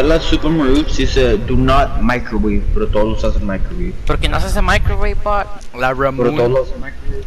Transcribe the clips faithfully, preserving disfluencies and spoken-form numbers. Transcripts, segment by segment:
las Super Maroops dice do not microwave, pero todos los hacen microwave. ¿Por qué no se hace microwave bot? La Pero Ramon. todos los hacen microwave.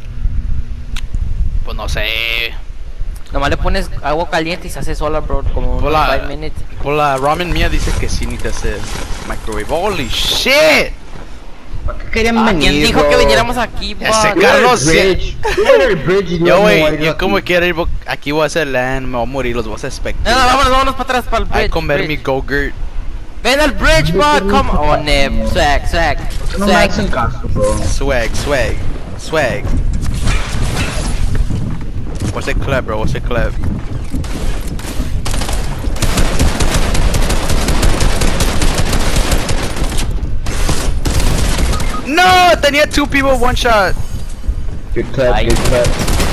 Pues no sé. Nomás le pones agua caliente y se hace sola, bro, como Por unos la, five minutes. por la ramen mía dice que sí necesita hacer microwave. Holy shit. ¿Para qué querían Ah, venir, ¿quién dijo bro? que viniéramos aquí, bot? Ese We're at Carlos, the bridge. We're at the bridge y no Yo, me voy a wey, ir yo aquí. como quiera ir, aquí voy a hacer land, me voy a morir, los voy a hacer No, spectator. no, vámonos, vámonos para atrás, para el bridge. Hay comer mi bridge. go-gurt. Ven al bridge, bot, come on. Oh, Neb, swag, swag, No me swag. hacen caso, bro. Swag, swag, swag. What's it clap, bro? What's it clap? No, tenía two people one shot. Good clap, Ay. good clap.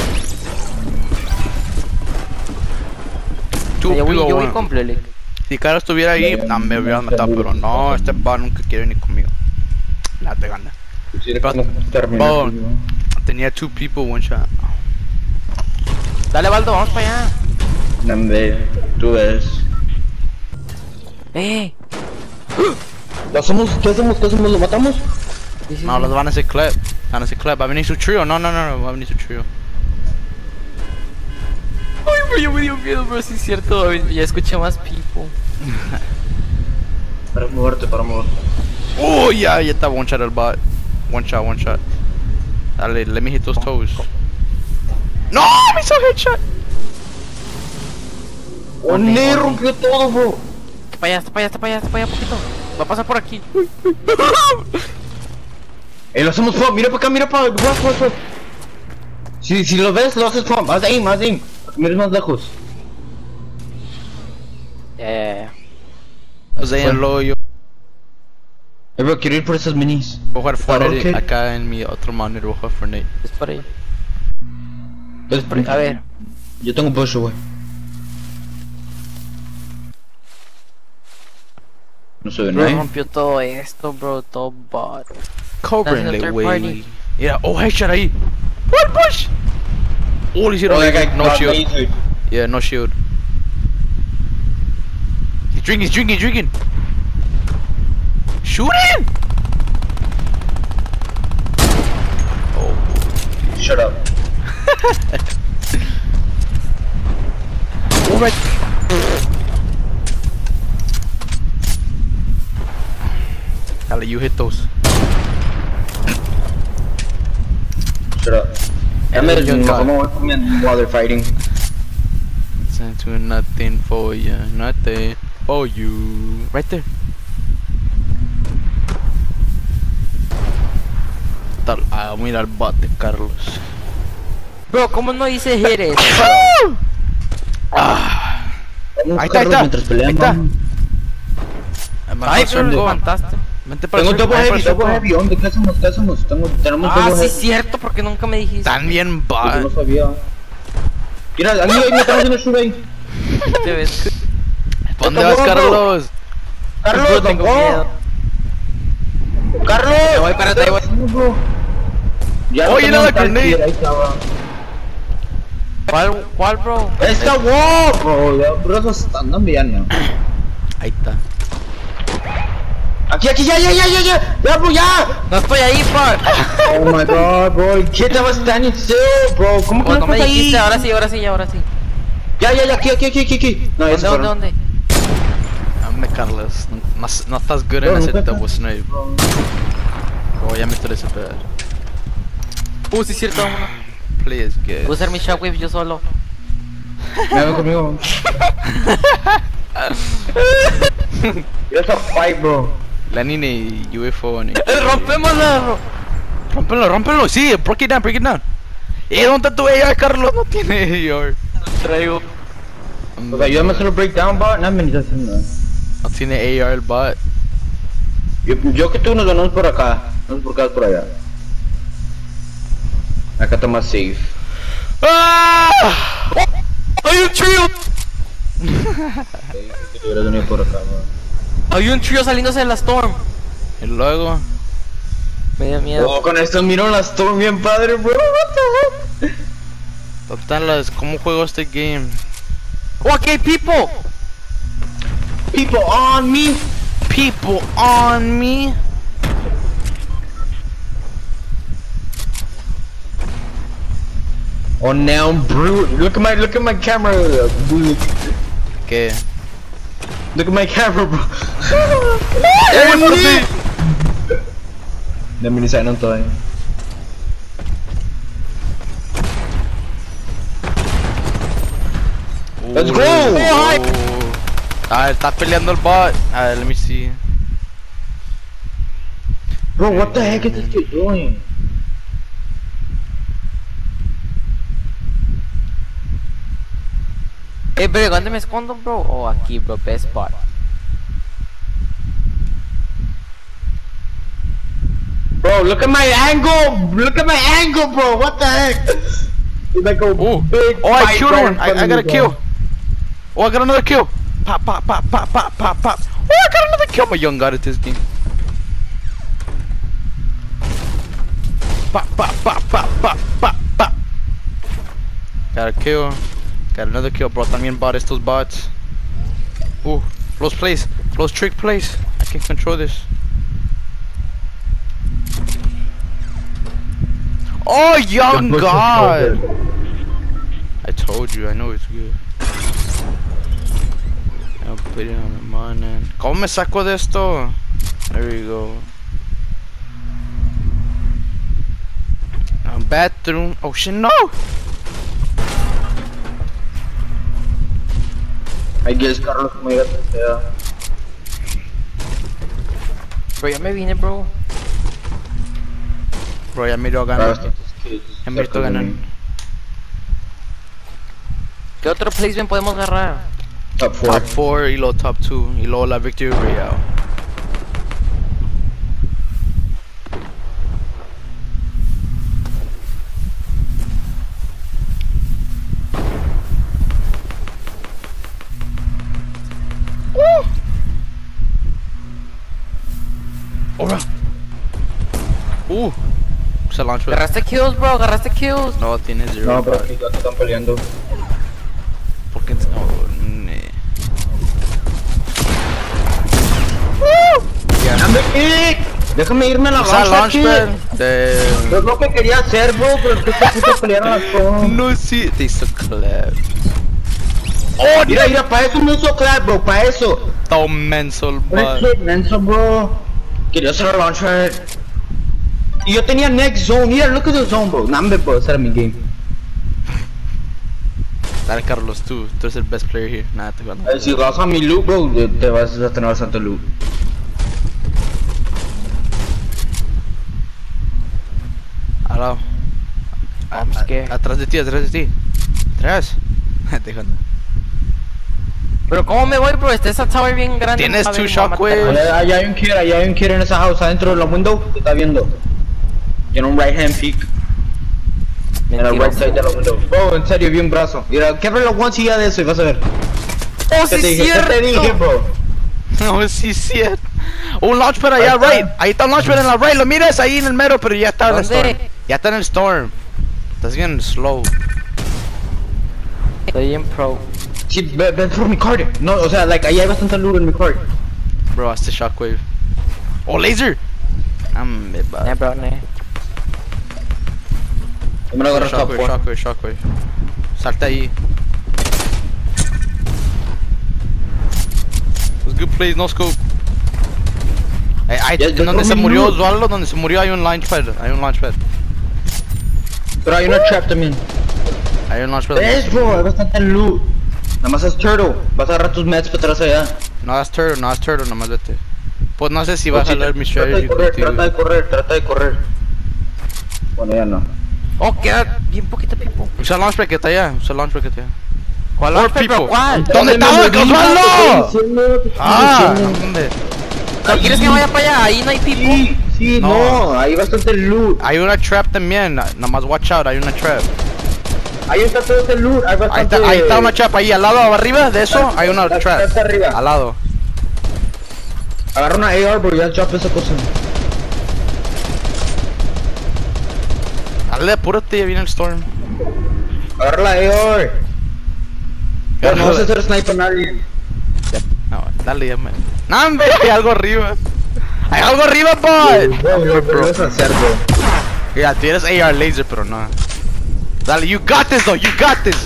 Two Yo voy, people yo voy one. completely. Si Carlos estuviera ahí, no, me hubieran matado, pero no, este pa nunca quiere venir conmigo. La te gana. Quisiera Pero- como terminar Bon. conmigo. Tenía two people one shot. Dale, Baldo, vamos para allá. Nambe, tú ves. Eh. ¿Lo hacemos? ¿Qué hacemos? ¿Qué hacemos? ¿Lo matamos? Sí, sí, No, sí. los van a hacer clap. Van a hacer clap. Va a venir su trio. No, no, no, no. Va a venir su trio. Ay, bro, yo me dio miedo, bro, sí es cierto. Ya escuché más people. Para moverte, para moverte. Oh, ya, ya está one shot el bot. One shot, one shot. Dale, let me hit those toes. No, me hizo headshot. ¡Oh, ne! Rompió todo, bro. Está para allá, está para allá, está para allá, está para allá, poquito. Va a pasar por aquí. Eh, lo hacemos pump. Mira para acá, mira para acá. Watch, watch, watch. Si, si lo ves, lo haces pump. Haz aim, haz aim. Mires más lejos. Eh. Pues ahí en lo yo Eh, bro, quiero ir por esas minis. voy a jugar Fortnite Ok. acá en mi otro monitor. Voy a jugar Fortnite. Es por ahí. Es por A ver. Yo tengo push, güey. No se ve Bro, nadie. rompió todo esto, bro, todo bot. Cobrenle, third güey. party. Mira, oh, headshot ahí. What push? Oh, le hicieron Oh, that guy no got shield. lasered. Yeah, no shield. He's drinking, he's drinking, he's drinking. Shoot him! Oh, Shut up. alright. Dale, you hit those. Shut up. Ya me Yo mejor no. me voy comiendo while they're fighting. Send to nothing for you, nothing for you. Right there. Tal, ah, mira el bate, Carlos. Bro, ¿cómo no hice hit it? Ah, Vamos, ahí está, ahí Carlos, está. mientras pelean, Ahí está. vamos. Ay, Ay, bro, lo levantaste. Vente para Tengo el double circo, heavy, vente para el double circo. heavy. ¿Dónde? ¿Qué hacemos? ¿Qué hacemos? Tengo, tenemos Ah, double sí heavy. es cierto, porque nunca me dijiste. Están bien Yo bad. no sabía. Mira, ahí, ahí me están haciendo shoot ahí. Te ves. ¿Dónde vas, Carlos? Carlos, Bro, tengo no. miedo. Carlos. Ahí voy, espérate, ahí voy. Bro. Ya Oye, no la tengo un grenade. tanque, ahí estaba. ¿Cuál, cuál, bro? Esta wall, bro. Ya, bro, se están dando ya, no. Ahí está. Aquí, aquí, ya, ya, ya, ya, ya. Ya, bro, ya. No estoy ahí, bro. Oh my god, bro. ¿Qué te vas standing still, bro? ¿Cómo que Pues no no me estás ahí? dijiste, ahora sí, ahora sí, ahora sí. Ya, ya, ya, aquí, aquí, aquí, aquí, aquí. No, ya se ¿Dónde, dónde, fueron. dónde? Dame, Carlos. No, no estás good Bro, en ese nunca double snipe. Bro. Oh, ya me estoy desesperado. Uh, sí es cierto, uno. Please, Voy a get. usar mi shockwave yo solo. Ven conmigo. Yo soy fight, bro. La niña y U F O ni. ¡Eh, rompémosla, bro! Rómpelo, rómpelo, sí, break it down, break it down. ¿Y dónde está tu A R, Carlos? No tiene A R. Traigo. Pues ayúdame a hacer el breakdown, bro. No me necesitas haciendo. No tiene A R el bot. Yo, yo que tú nos ganamos por acá. No sé por qué vas por allá. Acá está más safe. ¡Ah! ¡Hay un trío! Que te hubieras venido por acá, bro. Hay un trío saliéndose de la storm. Y luego. Me dio miedo. Oh, con esto miro la storm bien padre, bro. What the heck? Total, las- ¿cómo juego este game? ¡Oh, aquí hay people! People on me. People on me. Oh now, bro. Look at my look at my camera. Bro. ¿Qué? Look at my camera, bro. ¡Eh, por ti! Dame ni saben todo ahí. Let's go! Ah, está peleando el bot. A ver, let me see. Bro, what the heck is this kid doing? Eh, bro, ¿dónde me escondo, bro? Oh, aquí, bro, best spot. Bro, look at my angle! Look at my angle, bro! What the heck? It's like a Ooh. big Oh, I fight killed right one. in I, front I of got a me, kill. bro. Oh, I got another kill. Pop, pop, pop, pop, pop, pop, pop. Oh, I got another kill. I'm a young god at this game. Pop, pop, pop, pop, pop, pop, pop. Got a kill. Got another kill, bro. También bought estos bots. Ooh, close place. Close trick place. I can control this. Oh, young Just push god. it forward. I told you, I know it's good. I'll put it on the morning. ¿Cómo me saco de esto? There you go. Um, bathroom. Oh shit, no! I guess Carlos me iba a testear. Bro, ya me vine, bro. Bro, ya miro Para ganar. estos kids Ya miro cerca de ganar. mí. ¿Qué otro placement podemos agarrar? Top four. Top four y luego top two. Y luego la Victory Royale. Oh, bro. Uh, se launchó. Agarraste kills, bro, agarraste kills. No, tiene zero. No, pero aquí ya están peleando. Porque oh, ne. ¡Dame kick! Déjame irme a la Usa launchpad, launchpad. De... Es lo que quería hacer, bro, pero es que se puso a pelear a las cosas. No, sí. Te hizo clap. Oh, Mira, mira, para eso me hizo clap, bro, para eso. Todo menso el bot. Qué menso, bro. Quería hacer la launchpad. Y yo tenía next zone. Mira, look at the zone, bro. Nambe, bro, ese era mi game. Dale, Carlos, tú. Tú eres el best player here. Nada, te gano. A ver, si vas a mi loot, bro, te vas a tener bastante loot. Al lado. I'm scared. Atrás de ti, atrás de ti. Atrás. Te gano. Pero ¿cómo me voy, bro? Este es tower bien grande. Tienes no two sabe, me va a matar. shockwaves. Allá, allá hay un kid, allá hay un kid en esa house, adentro de la window, te está viendo. Tiene un right hand peek. En el right Mentiroso. side de la window. Bro, en serio, vi un brazo. Mira, québralo one silla de eso y vas a ver. ¡Oh, ¿Qué sí te es dije? ¿Qué te dije, cierto! bro? No, sí, sí. Un launchpad allá, Ahí está. right. Ahí está un launchpad en la right. Lo miras ahí en el mero, pero ya está en el ¿Dónde? storm. Ya está en el storm. Estás bien slow. Estoy bien pro. Sí, ve, ve por mi card. No, o sea, like, ahí hay bastante loot en mi card. Bro, hazte shockwave. Oh, laser. I'm Eh, bro, ne. Yo me lo agarro top Shockwave, four. shockwave, shockwave. Salta ahí. It was good plays, no scope. Eh, hay- Ya- ya donde se comí murió loot. Osvaldo, donde se murió hay un launchpad. Hay un launchpad. Pero hay una trap también. Hay un launchpad. ¿Ves, bro? Hay bastante loot. Nada más es turtle. Vas a agarrar tus meds para atrás allá. No das turtle, no das turtle, nomás vete. Pues no sé si vas a Trata leer mi de strategy correr, contigo. trata de correr, trata de correr. Bueno, ya no. Oh, queda bien poquito people. Usa el launchpad que está allá, usa el launchpad que está allá. ¿Cuál More launchpad, bro? people. ¿Cuál? ¿Dónde me estaba moví, Osvaldo? te estoy diciendo, te estoy Ah, diciendo. ¿dónde? ¿No quieres que vaya para allá? Ahí no hay people. Sí, sí, No. no, hay bastante loot. Hay una trap también, nomás watch out, hay una trap. Ahí está todo ese loot, hay Ahí bastante... está, ahí está una trap, ahí al lado arriba de eso hay una Está- trap. está arriba. Al lado. Agarra una A R, bro, ya drop esa cosa. Dale, apúrate, ya viene el storm. Agarra la A R. Pero no vas a hacer sniper a nadie. Ah, bueno. Dale, ya me. No, hombre, hay algo arriba. Hay algo arriba, bot. Bro, lo puedes hacer, bro. Ya, tú eres A R laser, pero no. Dale, you got this, though. You got this.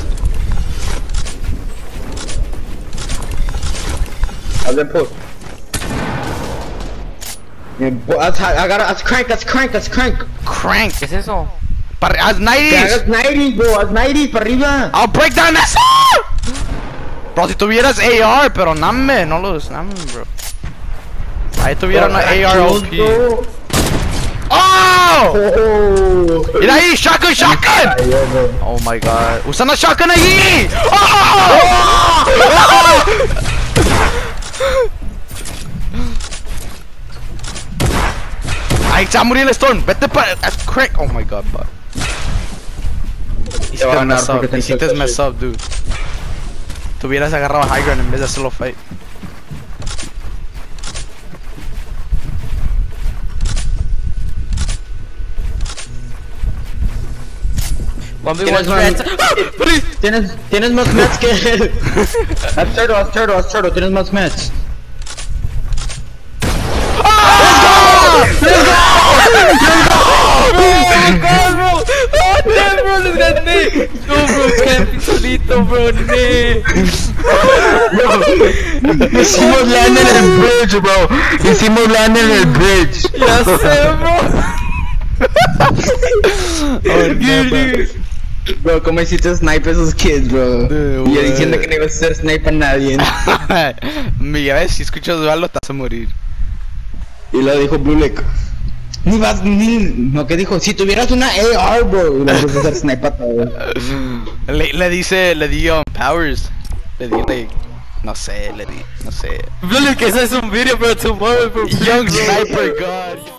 Haz el push. Yeah, bo- Haz, I gotta, haz crank, haz crank, haz crank. Crank. ¿Qué es eso? Para, haz Que nineties. hagas ninety, bro, haz ninety para arriba. I'll break down that sword. Bro, si tuvieras A R, pero name, no los name, bro. Ahí tuviera una A R O P. Bro. Oh! Oh. Mira ahí, shotgun, shotgun! Ay, bro. Oh my god. Usa una shotgun ahí! Oh! Ahí se va a morir el Storm. Vete para. That's crack. Oh my god, bro. Te va a Hiciste ganar mess porque up. te Hiciste insultas, mess up, dude. Te hubieras agarrado high ground en vez de hacerlo fight. one v Tienes one más- threats. Please. Tienes, tienes más mats que él. Haz turtle, haz turtle, haz turtle, tienes más mats. Oh, damn, bro, les gané. No, bro, camping solito, bro, ne. Hicimos land en el bridge, bro. Hicimos land en el bridge. Ya sé, bro. Bro, ¿cómo hiciste snipe a esos kids, bro? Eh, Y yo güey. diciendo que no ibas a hacer snipe a nadie. Mira, ves, si escuchas algo te vas a morir. Y lo dijo Blue Lake. Ni vas, ni. No, que dijo, si tuvieras una A R, bro. Y le puse a hacer snipe a todos. Le, le dice, le di um, powers. Le di, like, no sé, le di, no sé. Bro, que ese es un video, bro, tomorrow, bro. Young Sniper God.